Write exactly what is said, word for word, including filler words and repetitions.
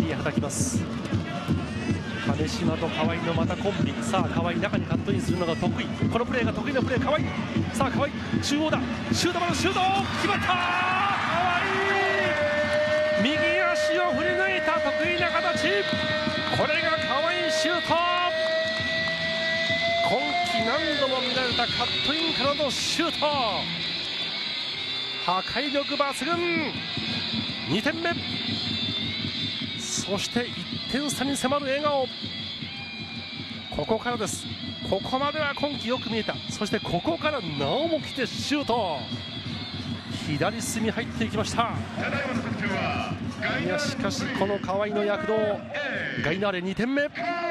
にはたきます。金島と河合のまたコンビ。さあ河合中にカットインするのが得意。このプレーが得意なプレー。河合、さあ河合中央だ。シュートまでシュート決まった。河合右足を振り抜いた得意な形。これが河合シュート。今季何度も見られたカットインからのシュート。破壊力抜群。にてんめ。そしていってん差に迫る笑顔。ここからです。ここまでは今季よく見えた。そしてここからなおも来てシュート。左隅入っていきました。いやしかしこの河合の躍動。ガイナーレにてんめ。